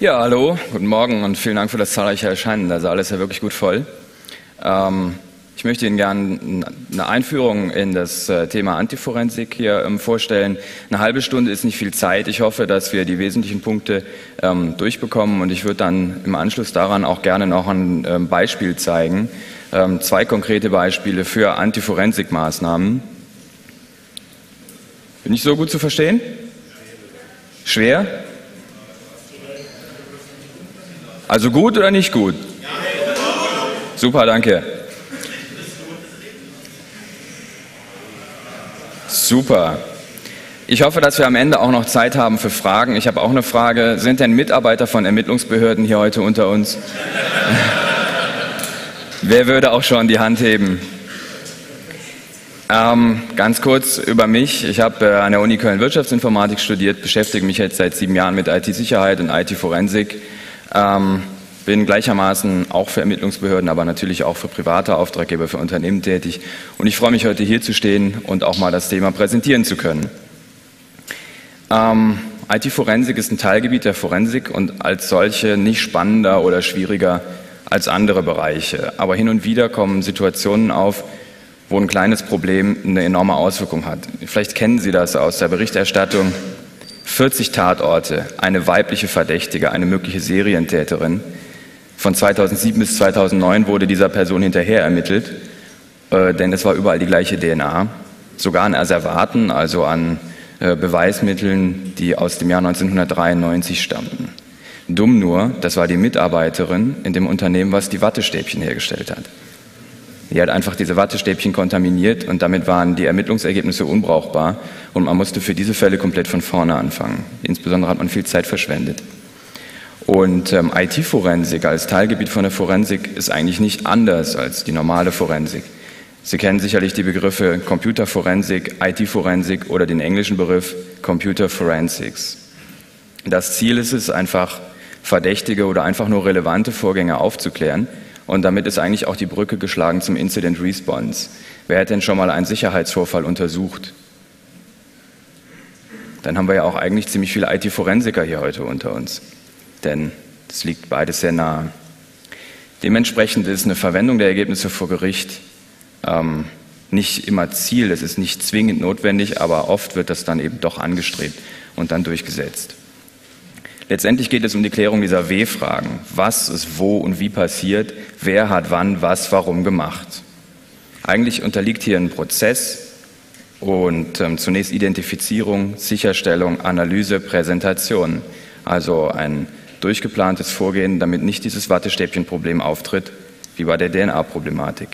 Ja, hallo, guten Morgen und vielen Dank für das zahlreiche Erscheinen. Der Saal ist ja wirklich gut voll. Ich möchte Ihnen gerne eine Einführung in das Thema Antiforensik hier vorstellen. Eine halbe Stunde ist nicht viel Zeit. Ich hoffe, dass wir die wesentlichen Punkte durchbekommen und ich würde dann im Anschluss daran auch gerne noch ein Beispiel zeigen. Zwei konkrete Beispiele für Antiforensikmaßnahmen. Bin ich so gut zu verstehen? Schwer? Also gut oder nicht gut? Super, danke. Super. Ich hoffe, dass wir am Ende auch noch Zeit haben für Fragen. Ich habe auch eine Frage. Sind denn Mitarbeiter von Ermittlungsbehörden hier heute unter uns? Wer würde auch schon die Hand heben? Ganz kurz über mich. Ich habe an der Uni Köln Wirtschaftsinformatik studiert, beschäftige mich jetzt seit 7 Jahren mit IT-Sicherheit und IT-Forensik. Bin gleichermaßen auch für Ermittlungsbehörden, aber natürlich auch für private Auftraggeber, für Unternehmen tätig. Und ich freue mich, heute hier zu stehen und auch mal das Thema präsentieren zu können. IT-Forensik ist ein Teilgebiet der Forensik und als solche nicht spannender oder schwieriger als andere Bereiche. Aber hin und wieder kommen Situationen auf, wo ein kleines Problem eine enorme Auswirkung hat. Vielleicht kennen Sie das aus der Berichterstattung. 40 Tatorte, eine weibliche Verdächtige, eine mögliche Serientäterin. Von 2007 bis 2009 wurde dieser Person hinterher ermittelt, denn es war überall die gleiche DNA. Sogar an Asservaten, also an Beweismitteln, die aus dem Jahr 1993 stammten. Dumm nur, das war die Mitarbeiterin in dem Unternehmen, was die Wattestäbchen hergestellt hat. Die hat einfach diese Wattestäbchen kontaminiert und damit waren die Ermittlungsergebnisse unbrauchbar und man musste für diese Fälle komplett von vorne anfangen. Insbesondere hat man viel Zeit verschwendet. Und IT-Forensik als Teilgebiet von der Forensik ist eigentlich nicht anders als die normale Forensik. Sie kennen sicherlich die Begriffe Computerforensik, IT-Forensik oder den englischen Begriff Computer Forensics. Das Ziel ist es, einfach verdächtige oder einfach nur relevante Vorgänge aufzuklären. Und damit ist eigentlich auch die Brücke geschlagen zum Incident Response. Wer hat denn schon mal einen Sicherheitsvorfall untersucht? Dann haben wir ja auch eigentlich ziemlich viele IT-Forensiker hier heute unter uns. Denn das liegt beides sehr nahe. Dementsprechend ist eine Verwendung der Ergebnisse vor Gericht nicht immer Ziel. Es ist nicht zwingend notwendig, aber oft wird das dann eben doch angestrebt und dann durchgesetzt. Letztendlich geht es um die Klärung dieser W-Fragen. Was ist wo und wie passiert? Wer hat wann, was, warum gemacht? Eigentlich unterliegt hier ein Prozess und zunächst Identifizierung, Sicherstellung, Analyse, Präsentation. Also ein durchgeplantes Vorgehen, damit nicht dieses Wattestäbchenproblem auftritt, wie bei der DNA-Problematik.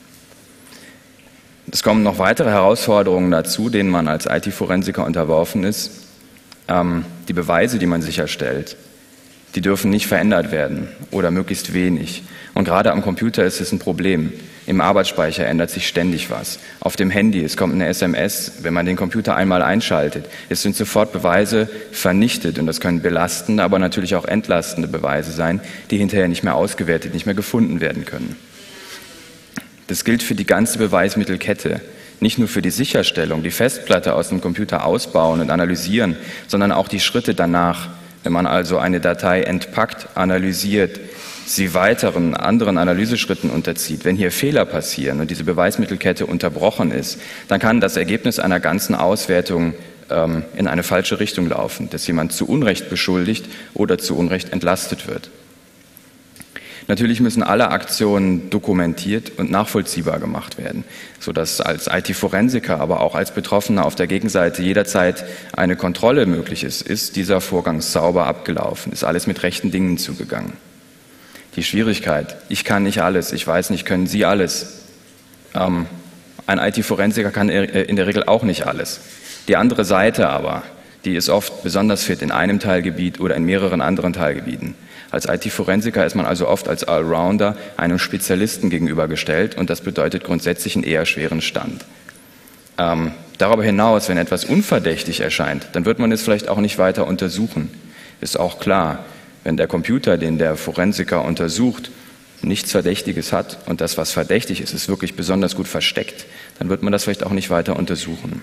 Es kommen noch weitere Herausforderungen dazu, denen man als IT-Forensiker unterworfen ist. Die Beweise, die man sicherstellt, die dürfen nicht verändert werden oder möglichst wenig. Und gerade am Computer ist es ein Problem. Im Arbeitsspeicher ändert sich ständig was. Auf dem Handy, es kommt eine SMS, wenn man den Computer einmal einschaltet. Es sind sofort Beweise vernichtet und das können belastende, aber natürlich auch entlastende Beweise sein, die hinterher nicht mehr ausgewertet, nicht mehr gefunden werden können. Das gilt für die ganze Beweismittelkette. Nicht nur für die Sicherstellung, die Festplatte aus dem Computer ausbauen und analysieren, sondern auch die Schritte danach. Wenn man also eine Datei entpackt, analysiert, sie weiteren anderen Analyseschritten unterzieht, wenn hier Fehler passieren und diese Beweismittelkette unterbrochen ist, dann kann das Ergebnis einer ganzen Auswertung in eine falsche Richtung laufen, dass jemand zu Unrecht beschuldigt oder zu Unrecht entlastet wird. Natürlich müssen alle Aktionen dokumentiert und nachvollziehbar gemacht werden, sodass als IT-Forensiker, aber auch als Betroffener auf der Gegenseite jederzeit eine Kontrolle möglich ist. Ist dieser Vorgang sauber abgelaufen? Ist alles mit rechten Dingen zugegangen? Die Schwierigkeit, ich kann nicht alles, ich weiß nicht, können Sie alles? Ein IT-Forensiker kann in der Regel auch nicht alles. Die andere Seite aber, die ist oft besonders fit in einem Teilgebiet oder in mehreren anderen Teilgebieten. Als IT-Forensiker ist man also oft als Allrounder einem Spezialisten gegenübergestellt und das bedeutet grundsätzlich einen eher schweren Stand. Darüber hinaus, wenn etwas unverdächtig erscheint, dann wird man es vielleicht auch nicht weiter untersuchen. Ist auch klar, wenn der Computer, den der Forensiker untersucht, nichts Verdächtiges hat und das, was verdächtig ist, ist wirklich besonders gut versteckt, dann wird man das vielleicht auch nicht weiter untersuchen.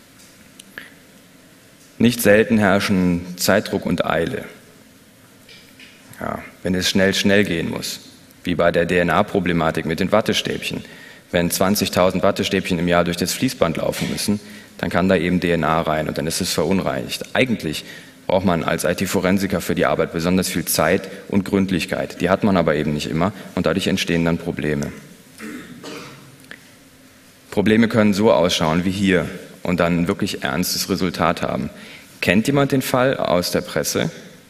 Nicht selten herrschen Zeitdruck und Eile. Ja, wenn es schnell gehen muss, wie bei der DNA-Problematik mit den Wattestäbchen. Wenn 20.000 Wattestäbchen im Jahr durch das Fließband laufen müssen, dann kann da eben DNA rein und dann ist es verunreinigt. Eigentlich braucht man als IT-Forensiker für die Arbeit besonders viel Zeit und Gründlichkeit. Die hat man aber eben nicht immer und dadurch entstehen dann Probleme. Probleme können so ausschauen wie hier und dann ein wirklich ernstes Resultat haben. Kennt jemand den Fall aus der Presse?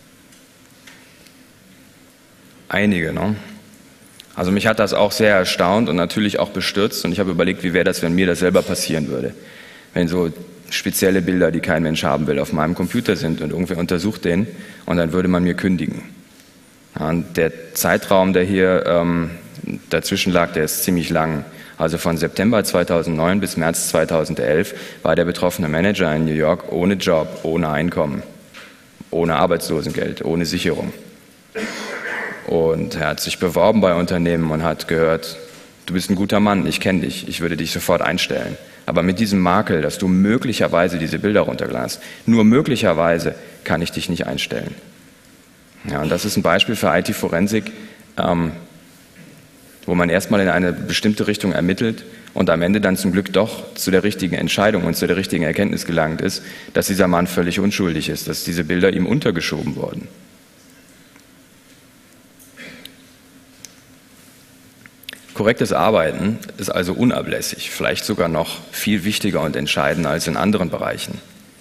Einige, ne? Also mich hat das auch sehr erstaunt und natürlich auch bestürzt und ich habe überlegt, wie wäre das, wenn mir das selber passieren würde. Wenn so spezielle Bilder, die kein Mensch haben will, auf meinem Computer sind und irgendwer untersucht den und dann würde man mir kündigen. Ja, und der Zeitraum, der hier dazwischen lag, der ist ziemlich lang. Also von September 2009 bis März 2011 war der betroffene Manager in New York ohne Job, ohne Einkommen, ohne Arbeitslosengeld, ohne Sicherung. Und er hat sich beworben bei Unternehmen und hat gehört, du bist ein guter Mann, ich kenne dich, ich würde dich sofort einstellen. Aber mit diesem Makel, dass du möglicherweise diese Bilder runtergeladen hast, nur möglicherweise kann ich dich nicht einstellen. Ja, und das ist ein Beispiel für IT-Forensik, wo man erstmal in eine bestimmte Richtung ermittelt und am Ende dann zum Glück doch zu der richtigen Entscheidung und zu der richtigen Erkenntnis gelangt ist, dass dieser Mann völlig unschuldig ist, dass diese Bilder ihm untergeschoben wurden. Korrektes Arbeiten ist also unablässig, vielleicht sogar noch viel wichtiger und entscheidender als in anderen Bereichen.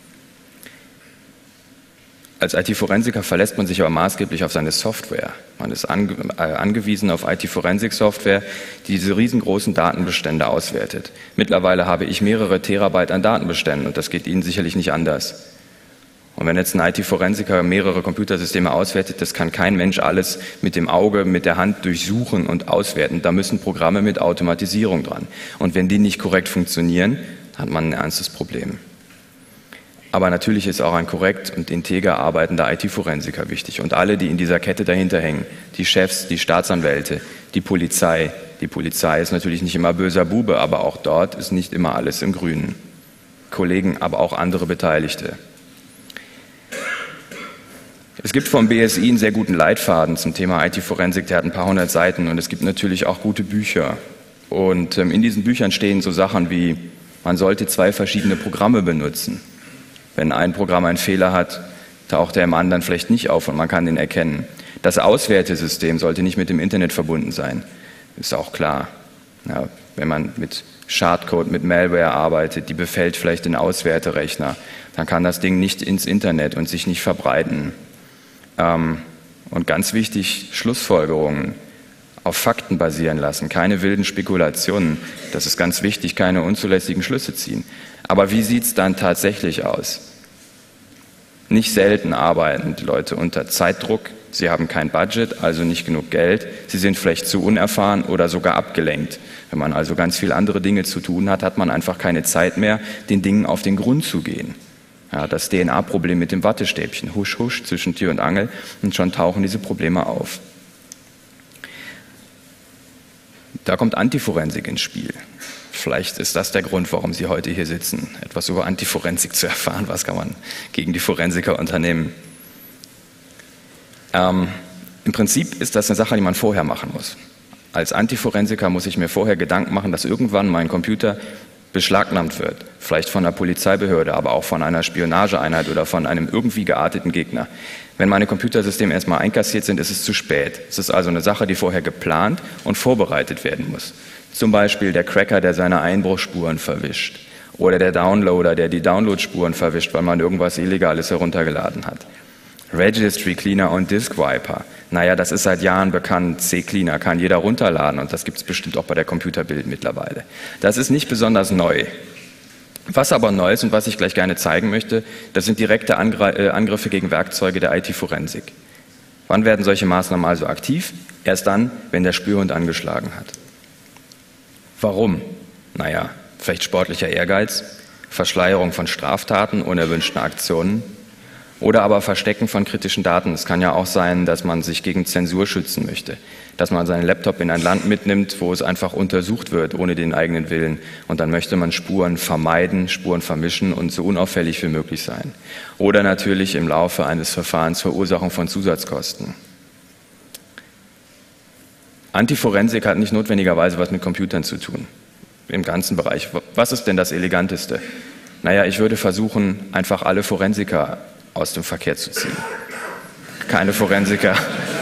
Als IT-Forensiker verlässt man sich aber maßgeblich auf seine Software. Man ist angewiesen auf IT-Forensik-Software, die diese riesengroßen Datenbestände auswertet. Mittlerweile habe ich mehrere Terabyte an Datenbeständen und das geht Ihnen sicherlich nicht anders. Und wenn jetzt ein IT-Forensiker mehrere Computersysteme auswertet, das kann kein Mensch alles mit dem Auge, mit der Hand durchsuchen und auswerten. Da müssen Programme mit Automatisierung dran. Und wenn die nicht korrekt funktionieren, hat man ein ernstes Problem. Aber natürlich ist auch ein korrekt und integer arbeitender IT-Forensiker wichtig. Und alle, die in dieser Kette dahinter hängen, die Chefs, die Staatsanwälte, die Polizei. Die Polizei ist natürlich nicht immer böser Bube, aber auch dort ist nicht immer alles im Grünen. Kollegen, aber auch andere Beteiligte. Es gibt vom BSI einen sehr guten Leitfaden zum Thema IT-Forensik, der hat ein paar hundert Seiten und es gibt natürlich auch gute Bücher. Und in diesen Büchern stehen so Sachen wie, man sollte 2 verschiedene Programme benutzen. Wenn ein Programm einen Fehler hat, taucht er im anderen vielleicht nicht auf und man kann den erkennen. Das Auswertesystem sollte nicht mit dem Internet verbunden sein, ist auch klar. Ja, wenn man mit Schadcode, mit Malware arbeitet, die befällt vielleicht den Auswerterechner, dann kann das Ding nicht ins Internet und sich nicht verbreiten. Und ganz wichtig, Schlussfolgerungen auf Fakten basieren lassen, keine wilden Spekulationen. Das ist ganz wichtig, keine unzulässigen Schlüsse ziehen. Aber wie sieht es dann tatsächlich aus? Nicht selten arbeiten die Leute unter Zeitdruck, sie haben kein Budget, also nicht genug Geld, sie sind vielleicht zu unerfahren oder sogar abgelenkt. Wenn man also ganz viele andere Dinge zu tun hat, hat man einfach keine Zeit mehr, den Dingen auf den Grund zu gehen. Ja, das DNA-Problem mit dem Wattestäbchen, husch, husch, zwischen Tür und Angel und schon tauchen diese Probleme auf. Da kommt Antiforensik ins Spiel. Vielleicht ist das der Grund, warum Sie heute hier sitzen, etwas über Antiforensik zu erfahren. Was kann man gegen die Forensiker unternehmen? Im Prinzip ist das eine Sache, die man vorher machen muss. Als Antiforensiker muss ich mir vorher Gedanken machen, dass irgendwann mein Computer beschlagnahmt wird, vielleicht von einer Polizeibehörde, aber auch von einer Spionageeinheit oder von einem irgendwie gearteten Gegner. Wenn meine Computersysteme erstmal einkassiert sind, ist es zu spät. Es ist also eine Sache, die vorher geplant und vorbereitet werden muss. Zum Beispiel der Cracker, der seine Einbruchsspuren verwischt oder der Downloader, der die Downloadspuren verwischt, weil man irgendwas Illegales heruntergeladen hat. Registry Cleaner und Disk Wiper. Naja, das ist seit Jahren bekannt. C-Cleaner kann jeder runterladen und das gibt es bestimmt auch bei der Computerbild mittlerweile. Das ist nicht besonders neu. Was aber neu ist und was ich gleich gerne zeigen möchte, das sind direkte Angriffe gegen Werkzeuge der IT-Forensik. Wann werden solche Maßnahmen also aktiv? Erst dann, wenn der Spürhund angeschlagen hat. Warum? Naja, vielleicht sportlicher Ehrgeiz, Verschleierung von Straftaten, unerwünschten Aktionen oder aber Verstecken von kritischen Daten. Es kann ja auch sein, dass man sich gegen Zensur schützen möchte, dass man seinen Laptop in ein Land mitnimmt, wo es einfach untersucht wird, ohne den eigenen Willen. Und dann möchte man Spuren vermeiden, Spuren vermischen und so unauffällig wie möglich sein. Oder natürlich im Laufe eines Verfahrens Verursachung von Zusatzkosten. Antiforensik hat nicht notwendigerweise was mit Computern zu tun, im ganzen Bereich. Was ist denn das Eleganteste? Naja, ich würde versuchen, einfach alle Forensiker aus dem Verkehr zu ziehen. Keine Forensiker,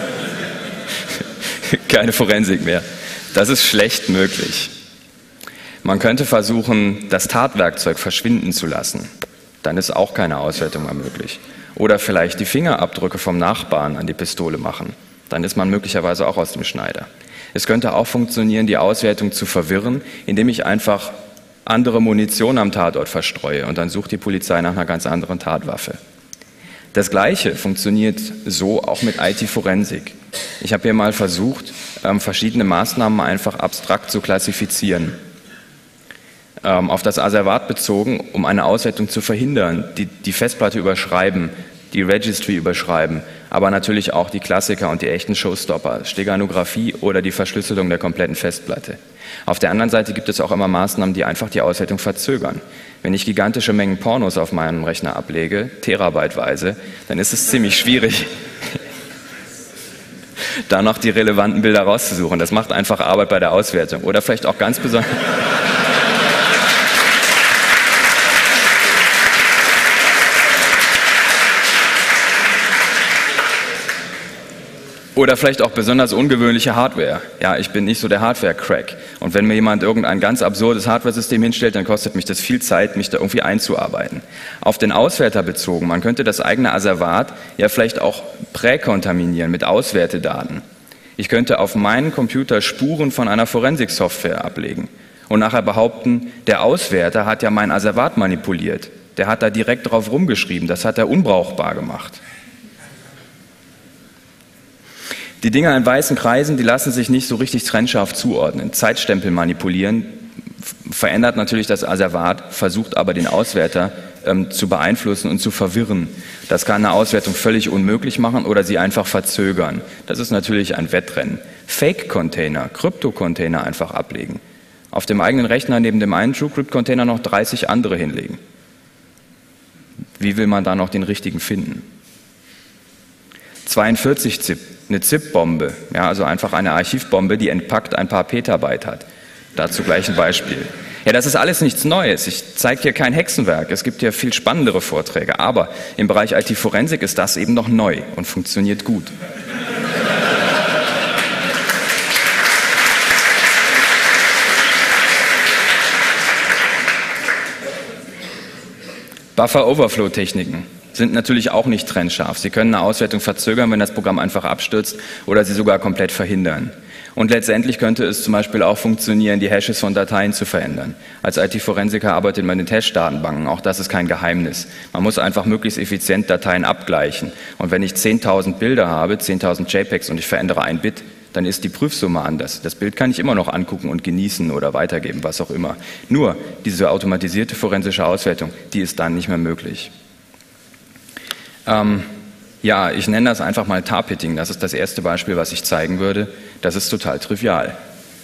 keine Forensik mehr. Das ist schlecht möglich. Man könnte versuchen, das Tatwerkzeug verschwinden zu lassen. Dann ist auch keine Auswertung mehr möglich. Oder vielleicht die Fingerabdrücke vom Nachbarn an die Pistole machen. Dann ist man möglicherweise auch aus dem Schneider. Es könnte auch funktionieren, die Auswertung zu verwirren, indem ich einfach andere Munition am Tatort verstreue und dann sucht die Polizei nach einer ganz anderen Tatwaffe. Das Gleiche funktioniert so auch mit IT-Forensik. Ich habe hier mal versucht, verschiedene Maßnahmen einfach abstrakt zu klassifizieren. Auf das Asservat bezogen, um eine Auswertung zu verhindern, die Festplatte überschreiben, die Registry überschreiben, aber natürlich auch die Klassiker und die echten Showstopper, Steganographie oder die Verschlüsselung der kompletten Festplatte. Auf der anderen Seite gibt es auch immer Maßnahmen, die einfach die Auswertung verzögern. Wenn ich gigantische Mengen Pornos auf meinem Rechner ablege, terabyteweise, dann ist es ziemlich schwierig, da noch die relevanten Bilder rauszusuchen. Das macht einfach Arbeit bei der Auswertung. Oder vielleicht auch ganz besonders... Oder vielleicht auch besonders ungewöhnliche Hardware. Ja, ich bin nicht so der Hardware-Crack. Und wenn mir jemand irgendein ganz absurdes Hardware-System hinstellt, dann kostet mich das viel Zeit, mich da irgendwie einzuarbeiten. Auf den Auswerter bezogen, man könnte das eigene Asservat ja vielleicht auch präkontaminieren mit Auswertedaten. Ich könnte auf meinen Computer Spuren von einer Forensik-Software ablegen und nachher behaupten, der Auswerter hat ja mein Asservat manipuliert. Der hat da direkt drauf rumgeschrieben, das hat er unbrauchbar gemacht. Die Dinger in weißen Kreisen, die lassen sich nicht so richtig trennscharf zuordnen. Zeitstempel manipulieren verändert natürlich das Asservat, versucht aber den Auswerter zu beeinflussen und zu verwirren. Das kann eine Auswertung völlig unmöglich machen oder sie einfach verzögern. Das ist natürlich ein Wettrennen. Fake-Container, Krypto-Container einfach ablegen. Auf dem eigenen Rechner neben dem einen TrueCrypt-Container noch 30 andere hinlegen. Wie will man da noch den richtigen finden? 42-ZIP, eine ZIP-Bombe, ja, also einfach eine Archivbombe, die entpackt ein paar Petabyte hat. Dazu gleich ein Beispiel. Ja, das ist alles nichts Neues. Ich zeige hier kein Hexenwerk. Es gibt ja viel spannendere Vorträge. Aber im Bereich IT-Forensik ist das eben noch neu und funktioniert gut. Buffer-Overflow-Techniken sind natürlich auch nicht trennscharf. Sie können eine Auswertung verzögern, wenn das Programm einfach abstürzt oder sie sogar komplett verhindern. Und letztendlich könnte es zum Beispiel auch funktionieren, die Hashes von Dateien zu verändern. Als IT-Forensiker arbeitet man in Hash-Datenbanken, auch das ist kein Geheimnis. Man muss einfach möglichst effizient Dateien abgleichen. Und wenn ich 10.000 Bilder habe, 10.000 JPEGs und ich verändere ein Bit, dann ist die Prüfsumme anders. Das Bild kann ich immer noch angucken und genießen oder weitergeben, was auch immer. Nur diese automatisierte forensische Auswertung, die ist dann nicht mehr möglich. Ja, ich nenne das einfach mal Tar-Pitting. Das ist das erste Beispiel, was ich zeigen würde. Das ist total trivial.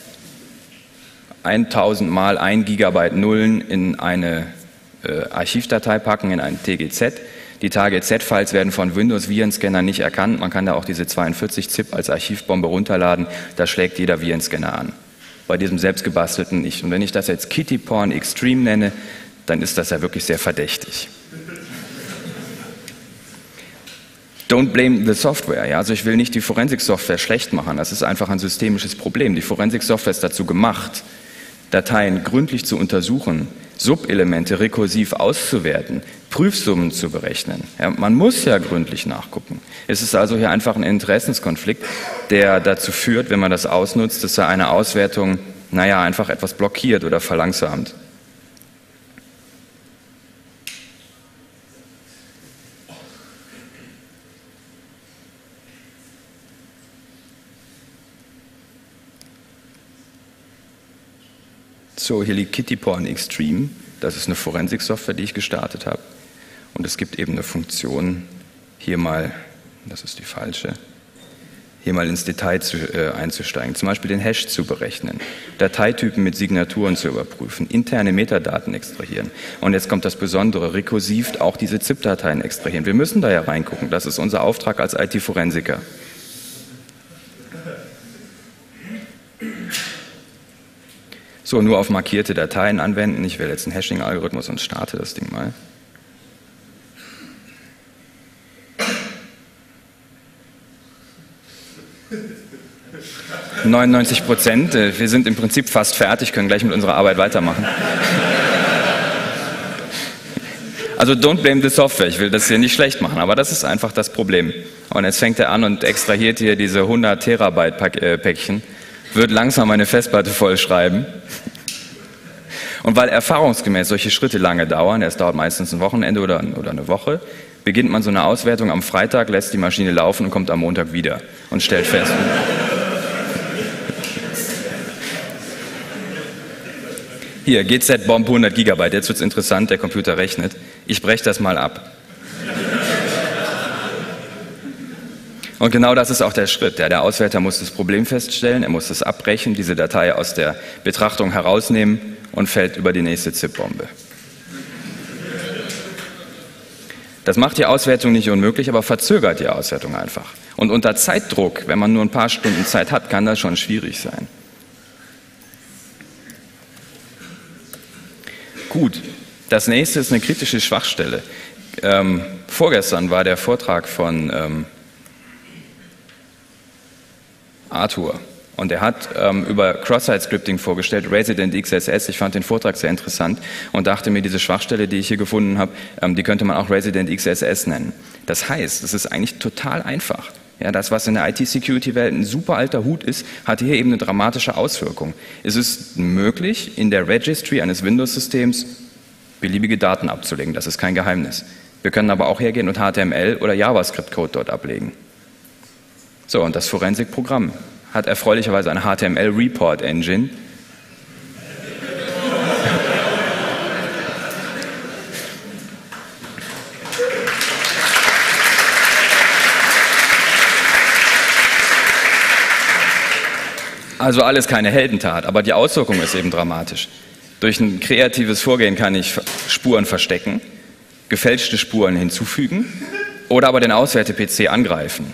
1000 mal 1 Gigabyte Nullen in eine Archivdatei packen, in ein TGZ. Die TGZ-Files werden von Windows-Virenscanner nicht erkannt. Man kann da auch diese 42-ZIP als Archivbombe runterladen. Da schlägt jeder Virenscanner an. Bei diesem selbstgebastelten nicht. Und wenn ich das jetzt Kitty Porn Extreme nenne, dann ist das ja wirklich sehr verdächtig. Don't blame the software. Ja? Also ich will nicht die Forensik-Software schlecht machen. Das ist einfach ein systemisches Problem. Die Forensik-Software ist dazu gemacht, Dateien gründlich zu untersuchen, Subelemente rekursiv auszuwerten, Prüfsummen zu berechnen. Ja, man muss ja gründlich nachgucken. Es ist also hier einfach ein Interessenskonflikt, der dazu führt, wenn man das ausnutzt, dass er eine Auswertung, einfach etwas blockiert oder verlangsamt. So, hier liegt Kitty Porn Extreme. Das ist eine Forensik-Software, die ich gestartet habe. Und es gibt eben eine Funktion, hier mal, das ist die falsche, hier mal ins Detail einzusteigen. Zum Beispiel den Hash zu berechnen, Dateitypen mit Signaturen zu überprüfen, interne Metadaten extrahieren. Und jetzt kommt das Besondere, rekursiv auch diese ZIP-Dateien extrahieren. Wir müssen da ja reingucken. Das ist unser Auftrag als IT-Forensiker. So, nur auf markierte Dateien anwenden. Ich wähle jetzt einen Hashing-Algorithmus und starte das Ding mal. %. Wir sind im Prinzip fast fertig, können gleich mit unserer Arbeit weitermachen. Also don't blame the software, ich will das hier nicht schlecht machen, aber das ist einfach das Problem. Und jetzt fängt er an und extrahiert hier diese 100 Terabyte Päckchen, wird langsam eine Festplatte vollschreiben. Und weil erfahrungsgemäß solche Schritte lange dauern, es dauert meistens ein Wochenende oder eine Woche, beginnt man so eine Auswertung am Freitag, lässt die Maschine laufen und kommt am Montag wieder und stellt fest. Hier, GZ-Bomb 100 GB, jetzt wird es interessant, der Computer rechnet. Ich breche das mal ab. Und genau das ist auch der Schritt. Der Auswerter muss das Problem feststellen, er muss es abbrechen, diese Datei aus der Betrachtung herausnehmen und fällt über die nächste ZIP-Bombe. Das macht die Auswertung nicht unmöglich, aber verzögert die Auswertung einfach. Und unter Zeitdruck, wenn man nur ein paar Stunden Zeit hat, kann das schon schwierig sein. Gut, das nächste ist eine kritische Schwachstelle. Vorgestern war der Vortrag von Arthur und er hat über Cross-Site-Scripting vorgestellt, Resident XSS. Ich fand den Vortrag sehr interessant und dachte mir, diese Schwachstelle, die ich hier gefunden habe, die könnte man auch Resident XSS nennen. Das heißt, es ist eigentlich total einfach. Ja, das, was in der IT-Security-Welt ein super alter Hut ist, hat hier eben eine dramatische Auswirkung. Es ist möglich, in der Registry eines Windows-Systems beliebige Daten abzulegen. Das ist kein Geheimnis. Wir können aber auch hergehen und HTML oder JavaScript-Code dort ablegen. So, und das Forensik-Programm hat erfreulicherweise eine HTML-Report-Engine. Also alles keine Heldentat, aber die Auswirkung ist eben dramatisch. Durch ein kreatives Vorgehen kann ich Spuren verstecken, gefälschte Spuren hinzufügen oder aber den Auswerte-PC angreifen.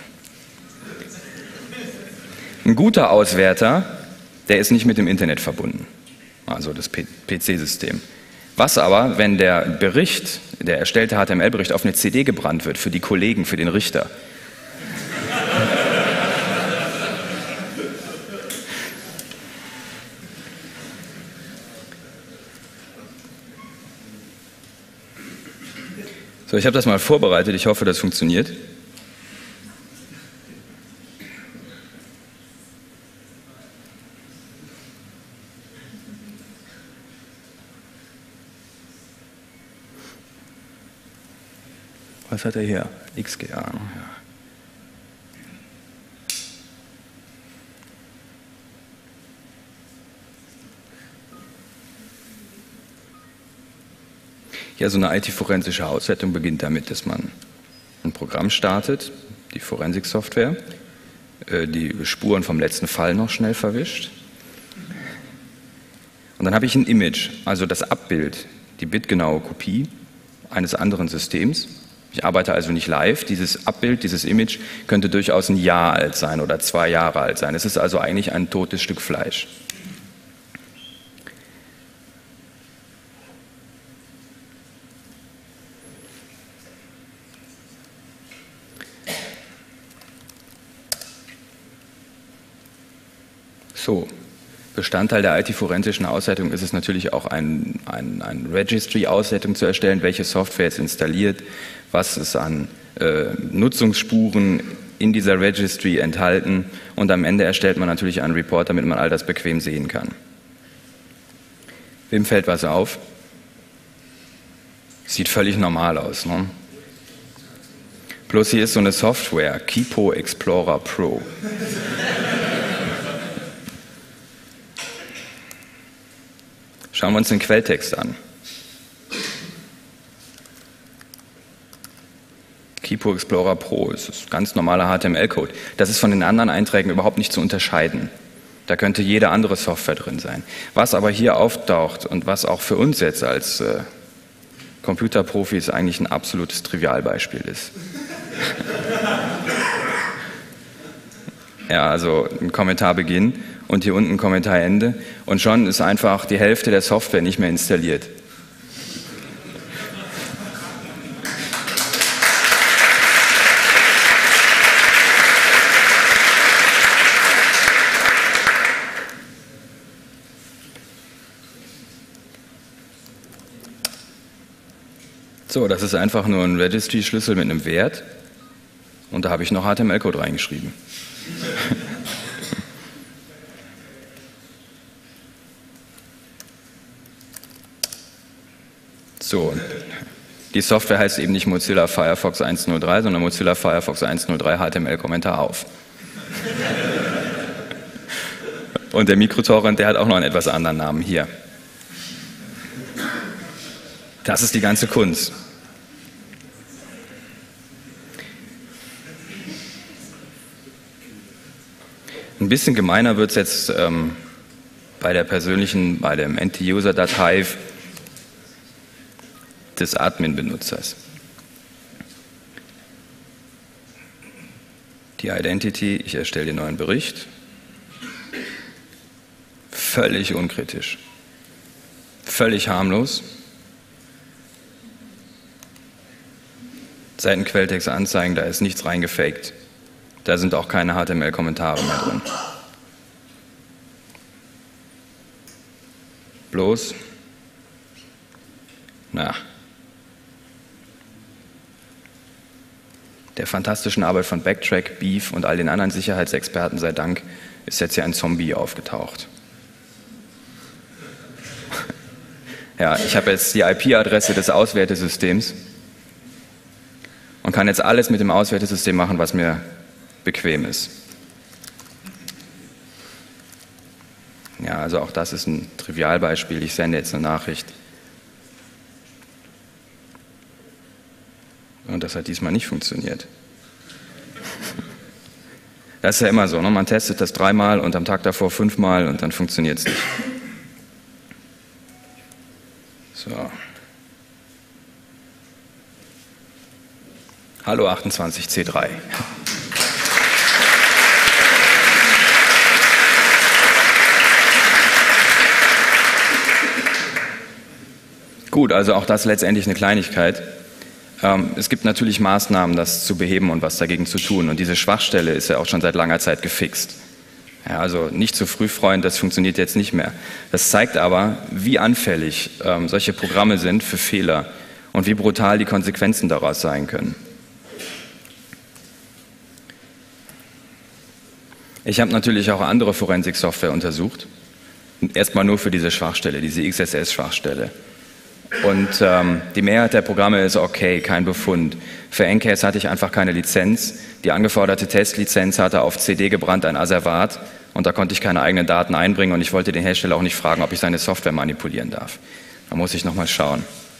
Ein guter Auswerter, der ist nicht mit dem Internet verbunden, also das PC-System. Was aber, wenn der Bericht, der erstellte HTML-Bericht auf eine CD gebrannt wird für die Kollegen, für den Richter? So, ich habe das mal vorbereitet, ich hoffe, das funktioniert. Was hat er hier? XGA. Ja. Ja, so eine IT-forensische Auswertung beginnt damit, dass man ein Programm startet, die Forensik-Software, die Spuren vom letzten Fall noch schnell verwischt. Und dann habe ich ein Image, also das Abbild, die bitgenaue Kopie eines anderen Systems. Ich arbeite also nicht live. Dieses Abbild, dieses Image könnte durchaus ein Jahr alt sein oder 2 Jahre alt sein. Es ist also eigentlich ein totes Stück Fleisch. So, Bestandteil der IT-forensischen Auswertung ist es natürlich auch, eine Registry-Auswertung zu erstellen, welche Software ist installiert, was ist an Nutzungsspuren in dieser Registry enthalten und am Ende erstellt man natürlich einen Report, damit man all das bequem sehen kann. Wem fällt was auf? Sieht völlig normal aus, ne? Bloß hier ist so eine Software, Kipo Explorer Pro. Schauen wir uns den Quelltext an. Kipo Explorer Pro, das ist ganz normaler HTML-Code. Das ist von den anderen Einträgen überhaupt nicht zu unterscheiden. Da könnte jede andere Software drin sein. Was aber hier auftaucht und was auch für uns jetzt als Computerprofis eigentlich ein absolutes Trivialbeispiel ist. Ja, also ein Kommentarbeginn. und hier unten Kommentar Ende und schon ist einfach die Hälfte der Software nicht mehr installiert. So, das ist einfach nur ein Registry-Schlüssel mit einem Wert und da habe ich noch HTML-Code reingeschrieben. So, die Software heißt eben nicht Mozilla Firefox 1.03, sondern Mozilla Firefox 1.03 HTML-Kommentar auf. Und der Mikrotorrent, der hat auch noch einen etwas anderen Namen hier. Das ist die ganze Kunst. Ein bisschen gemeiner wird es jetzt bei dem End-User-Datei des Admin-Benutzers. Die Identity, ich erstelle den neuen Bericht. Völlig unkritisch. Völlig harmlos. Seitenquelltext anzeigen, da ist nichts reingefaked. Da sind auch keine HTML-Kommentare mehr drin. Bloß, der fantastischen Arbeit von Backtrack, Beef und all den anderen Sicherheitsexperten sei Dank ist jetzt hier ein Zombie aufgetaucht. Ja, ich habe jetzt die IP-Adresse des Auswertesystems und kann jetzt alles mit dem Auswertesystem machen, was mir bequem ist. Ja, also auch das ist ein Trivialbeispiel. Ich sende jetzt eine Nachricht. Und das hat diesmal nicht funktioniert. Das ist ja immer so, ne? Man testet das 3-mal und am Tag davor 5-mal und dann funktioniert es nicht. So. Hallo 28C3. Gut, also auch das letztendlich eine Kleinigkeit. Es gibt natürlich Maßnahmen, das zu beheben und was dagegen zu tun. Und diese Schwachstelle ist ja auch schon seit langer Zeit gefixt. Ja, also nicht zu früh freuen, das funktioniert jetzt nicht mehr. Das zeigt aber, wie anfällig solche Programme sind für Fehler und wie brutal die Konsequenzen daraus sein können. Ich habe natürlich auch andere Forensik-Software untersucht. Erstmal nur für diese Schwachstelle, diese XSS-Schwachstelle. Und die Mehrheit der Programme ist okay, kein Befund. Für Encase hatte ich einfach keine Lizenz. Die angeforderte Testlizenz hatte auf CD gebrannt ein Asservat und da konnte ich keine eigenen Daten einbringen und ich wollte den Hersteller auch nicht fragen, ob ich seine Software manipulieren darf. Da muss ich nochmal schauen.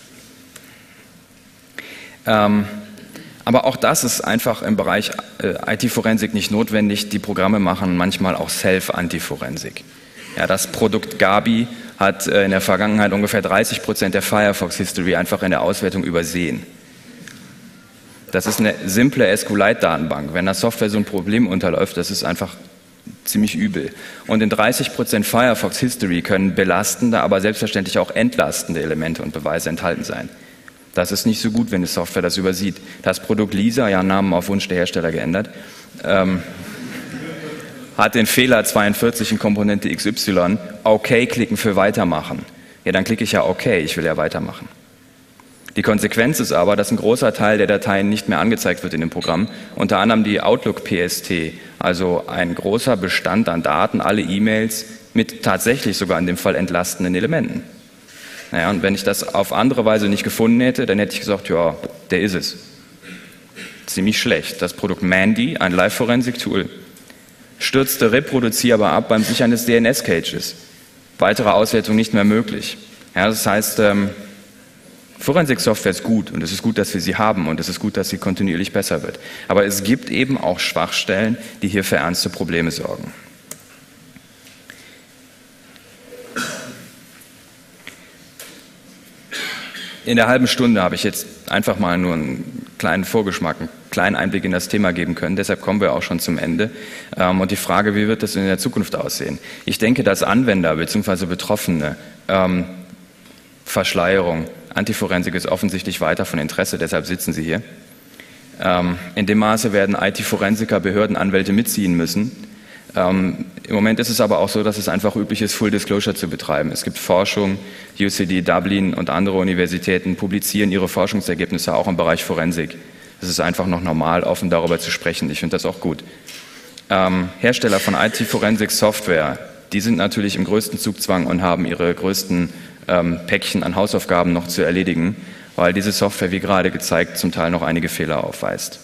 Aber auch das ist einfach im Bereich IT-Forensik nicht notwendig. Die Programme machen manchmal auch Self-Antiforensik. Ja, das Produkt Gabi hat in der Vergangenheit ungefähr 30% der Firefox-History einfach in der Auswertung übersehen. Das ist eine simple SQLite-Datenbank. Wenn das Software so ein Problem unterläuft, das ist einfach ziemlich übel. Und in 30% Firefox-History können belastende, aber selbstverständlich auch entlastende Elemente und Beweise enthalten sein. Das ist nicht so gut, wenn die Software das übersieht. Das Produkt Lisa, ja, Namen auf Wunsch der Hersteller geändert, hat den Fehler 42 in Komponente XY, OK klicken für Weitermachen. Ja, dann klicke ich ja OK, ich will ja weitermachen. Die Konsequenz ist aber, dass ein großer Teil der Dateien nicht mehr angezeigt wird in dem Programm, unter anderem die Outlook-PST, also ein großer Bestand an Daten, alle E-Mails mit tatsächlich sogar in dem Fall entlastenden Elementen. Naja, und wenn ich das auf andere Weise nicht gefunden hätte, dann hätte ich gesagt, ja, der ist es. Ziemlich schlecht. Das Produkt Mandy, ein Live-Forensik-Tool, stürzte reproduzierbar ab beim Sichern des DNS-Caches. Weitere Auswertung nicht mehr möglich. Ja, das heißt, Forensik-Software ist gut und es ist gut, dass wir sie haben und es ist gut, dass sie kontinuierlich besser wird. Aber es gibt eben auch Schwachstellen, die hier für ernste Probleme sorgen. In der halben Stunde habe ich jetzt einfach mal nur einen kleinen Vorgeschmack, einen kleinen Einblick in das Thema geben können. Deshalb kommen wir auch schon zum Ende. Und die Frage, wie wird das in der Zukunft aussehen? Ich denke, dass Anwender bzw. Betroffene Verschleierung, Antiforensik ist offensichtlich weiter von Interesse, deshalb sitzen Sie hier. In dem Maße werden IT-Forensiker, Behörden, Anwälte mitziehen müssen. Im Moment ist es aber auch so, dass es einfach üblich ist, Full Disclosure zu betreiben. Es gibt Forschung, UCD, Dublin und andere Universitäten publizieren ihre Forschungsergebnisse auch im Bereich Forensik. Es ist einfach noch normal, offen darüber zu sprechen. Ich finde das auch gut. Hersteller von IT-Forensik-Software, die sind natürlich im größten Zugzwang und haben ihre größten Päckchen an Hausaufgaben noch zu erledigen, weil diese Software, wie gerade gezeigt, zum Teil noch einige Fehler aufweist.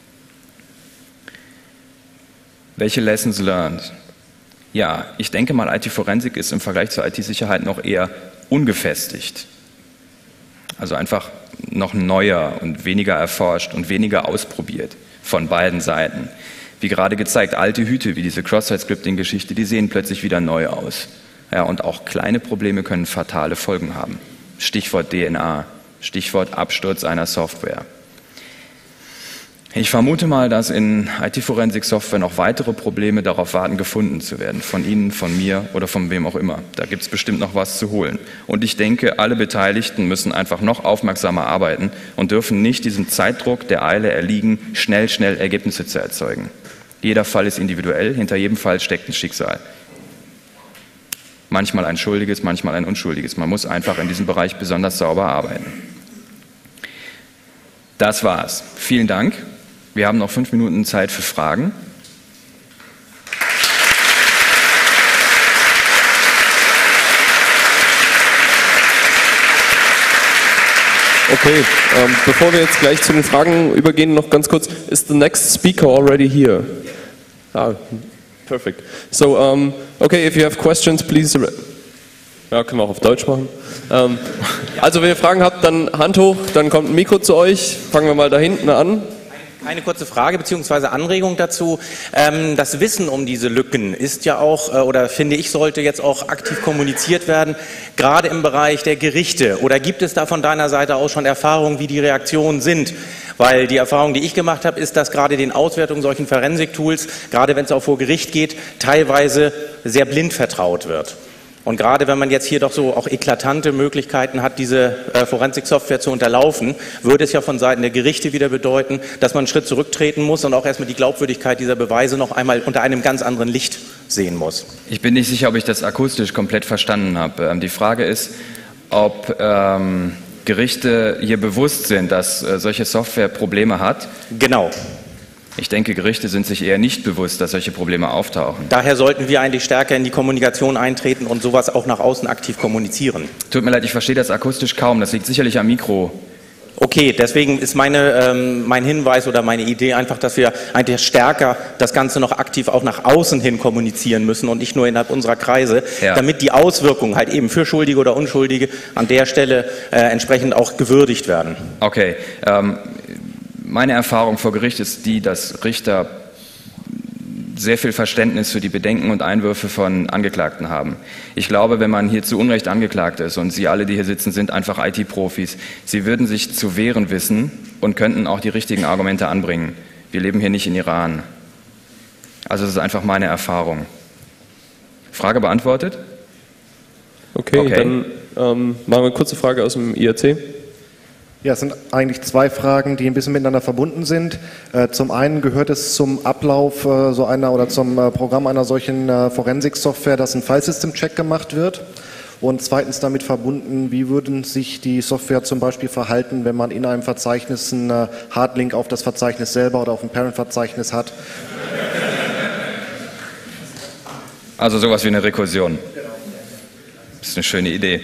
Welche Lessons learned? Ja, ich denke mal, IT-Forensik ist im Vergleich zur IT-Sicherheit noch eher ungefestigt. Also einfach noch neuer und weniger erforscht und weniger ausprobiert von beiden Seiten. Wie gerade gezeigt, alte Hüte wie diese Cross-Site-Scripting-Geschichte, die sehen plötzlich wieder neu aus. Ja, und auch kleine Probleme können fatale Folgen haben. Stichwort DNA, Stichwort Absturz einer Software. Ich vermute mal, dass in IT-Forensik-Software noch weitere Probleme darauf warten, gefunden zu werden. Von Ihnen, von mir oder von wem auch immer. Da gibt es bestimmt noch was zu holen. Und ich denke, alle Beteiligten müssen einfach noch aufmerksamer arbeiten und dürfen nicht diesem Zeitdruck der Eile erliegen, schnell Ergebnisse zu erzeugen. Jeder Fall ist individuell, hinter jedem Fall steckt ein Schicksal. Manchmal ein schuldiges, manchmal ein unschuldiges. Man muss einfach in diesem Bereich besonders sauber arbeiten. Das war's. Vielen Dank. Wir haben noch 5 Minuten Zeit für Fragen. Okay, bevor wir jetzt gleich zu den Fragen übergehen, noch ganz kurz. Is the next speaker already here? Ah, perfect. So, okay, if you have questions, please. Ja, können wir auch auf Deutsch machen. Also, wenn ihr Fragen habt, dann Hand hoch, dann kommt ein Mikro zu euch. Fangen wir mal da hinten an. Eine kurze Frage bzw. Anregung dazu. Das Wissen um diese Lücken ist ja auch, oder finde ich, sollte jetzt auch aktiv kommuniziert werden, gerade im Bereich der Gerichte. Oder gibt es da von deiner Seite aus schon Erfahrungen, wie die Reaktionen sind? Weil die Erfahrung, die ich gemacht habe, ist, dass gerade den Auswertungen solchen Forensik-Tools, gerade wenn es auch vor Gericht geht, teilweise sehr blind vertraut wird. Und gerade wenn man jetzt hier doch so auch eklatante Möglichkeiten hat, diese Forensik-Software zu unterlaufen, würde es ja von Seiten der Gerichte wieder bedeuten, dass man einen Schritt zurücktreten muss und auch erstmal die Glaubwürdigkeit dieser Beweise noch einmal unter einem ganz anderen Licht sehen muss. Ich bin nicht sicher, ob ich das akustisch komplett verstanden habe. Die Frage ist, ob Gerichte hier bewusst sind, dass solche Software Probleme hat. Genau. Ich denke, Gerichte sind sich eher nicht bewusst, dass solche Probleme auftauchen. Daher sollten wir eigentlich stärker in die Kommunikation eintreten und sowas auch nach außen aktiv kommunizieren. Tut mir leid, ich verstehe das akustisch kaum. Das liegt sicherlich am Mikro. Okay, deswegen ist mein Hinweis oder meine Idee einfach, dass wir eigentlich stärker das Ganze noch aktiv auch nach außen hin kommunizieren müssen und nicht nur innerhalb unserer Kreise, damit die Auswirkungen halt eben für Schuldige oder Unschuldige an der Stelle entsprechend auch gewürdigt werden. Okay. Meine Erfahrung vor Gericht ist die, dass Richter sehr viel Verständnis für die Bedenken und Einwürfe von Angeklagten haben. Ich glaube, wenn man hier zu Unrecht angeklagt ist und Sie alle, die hier sitzen, sind einfach IT-Profis, Sie würden sich zu wehren wissen und könnten auch die richtigen Argumente anbringen. Wir leben hier nicht in Iran. Also das ist einfach meine Erfahrung. Frage beantwortet? Okay. Dann machen wir eine kurze Frage aus dem IAC. Ja, es sind eigentlich 2 Fragen, die ein bisschen miteinander verbunden sind. Zum einen gehört es zum Ablauf so einer oder zum Programm einer solchen Forensik-Software, dass ein Filesystem-Check gemacht wird. Und zweitens damit verbunden, wie würden sich die Software zum Beispiel verhalten, wenn man in einem Verzeichnis einen Hardlink auf das Verzeichnis selber oder auf ein Parent-Verzeichnis hat? Also sowas wie eine Rekursion. Das ist eine schöne Idee.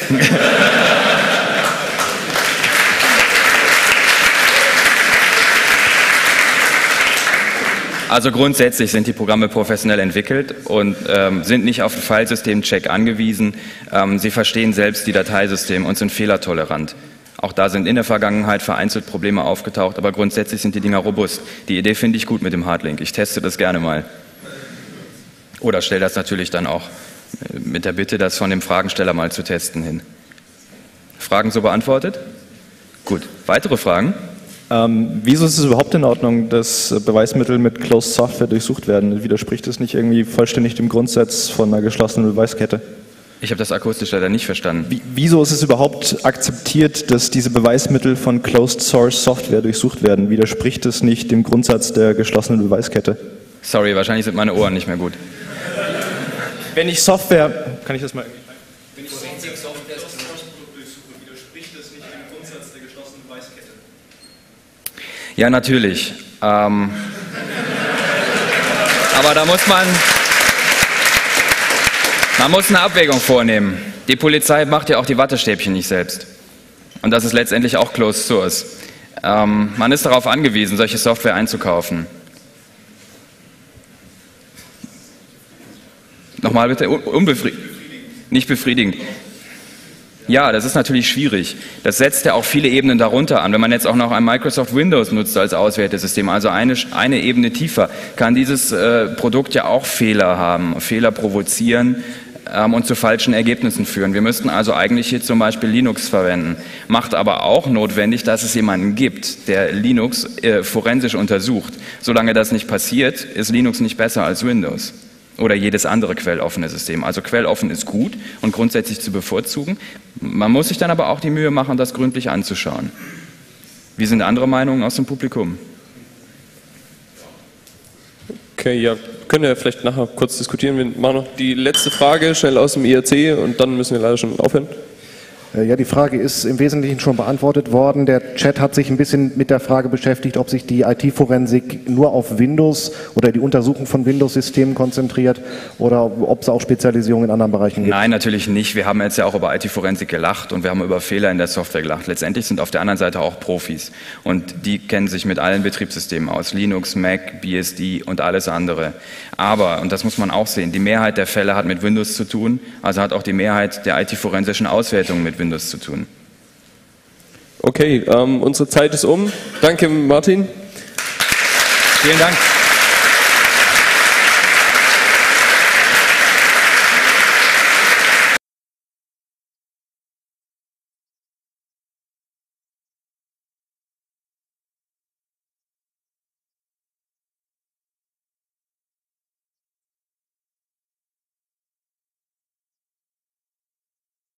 Also grundsätzlich sind die Programme professionell entwickelt und sind nicht auf den Filesystem-Check angewiesen. Sie verstehen selbst die Dateisysteme und sind fehlertolerant. Auch da sind in der Vergangenheit vereinzelt Probleme aufgetaucht, aber grundsätzlich sind die Dinger robust. Die Idee finde ich gut mit dem Hardlink. Ich teste das gerne mal. Oder stelle das natürlich dann auch mit der Bitte, das von dem Fragensteller mal zu testen hin. Fragen so beantwortet? Gut. Weitere Fragen? Wieso ist es überhaupt in Ordnung, dass Beweismittel mit Closed Software durchsucht werden? Widerspricht das nicht irgendwie vollständig dem Grundsatz von einer geschlossenen Beweiskette? Ich habe das akustisch leider nicht verstanden. Wieso ist es überhaupt akzeptiert, dass diese Beweismittel von Closed Source Software durchsucht werden? Widerspricht es nicht dem Grundsatz der geschlossenen Beweiskette? Sorry, wahrscheinlich sind meine Ohren nicht mehr gut. Wenn ich Software... Kann ich das mal... Ja, natürlich. Aber da muss man muss eine Abwägung vornehmen. Die Polizei macht ja auch die Wattestäbchen nicht selbst. Und das ist letztendlich auch Closed Source. Man ist darauf angewiesen, solche Software einzukaufen. Nochmal bitte, nicht befriedigend. Ja, das ist natürlich schwierig. Das setzt ja auch viele Ebenen darunter an. Wenn man jetzt auch noch ein Microsoft Windows nutzt als Auswertesystem, also eine Ebene tiefer, kann dieses Produkt ja auch Fehler haben, Fehler provozieren und zu falschen Ergebnissen führen. Wir müssten also eigentlich hier zum Beispiel Linux verwenden. Macht aber auch notwendig, dass es jemanden gibt, der Linux forensisch untersucht. Solange das nicht passiert, ist Linux nicht besser als Windows. Oder jedes andere quelloffene System. Also quelloffen ist gut und grundsätzlich zu bevorzugen. Man muss sich dann aber auch die Mühe machen, das gründlich anzuschauen. Wie sind andere Meinungen aus dem Publikum? Okay, ja, können wir vielleicht nachher kurz diskutieren. Wir machen noch die letzte Frage schnell aus dem IRC und dann müssen wir leider schon aufhören. Ja, die Frage ist im Wesentlichen schon beantwortet worden. Der Chat hat sich ein bisschen mit der Frage beschäftigt, ob sich die IT-Forensik nur auf Windows oder die Untersuchung von Windows-Systemen konzentriert oder ob es auch Spezialisierungen in anderen Bereichen gibt. Nein, natürlich nicht. Wir haben jetzt ja auch über IT-Forensik gelacht und wir haben über Fehler in der Software gelacht. Letztendlich sind auf der anderen Seite auch Profis und die kennen sich mit allen Betriebssystemen aus. Linux, Mac, BSD und alles andere. Aber, und das muss man auch sehen, die Mehrheit der Fälle hat mit Windows zu tun, also hat auch die Mehrheit der IT-forensischen Auswertungen mit Windows zu tun. Okay, unsere Zeit ist um. Danke, Martin. Vielen Dank.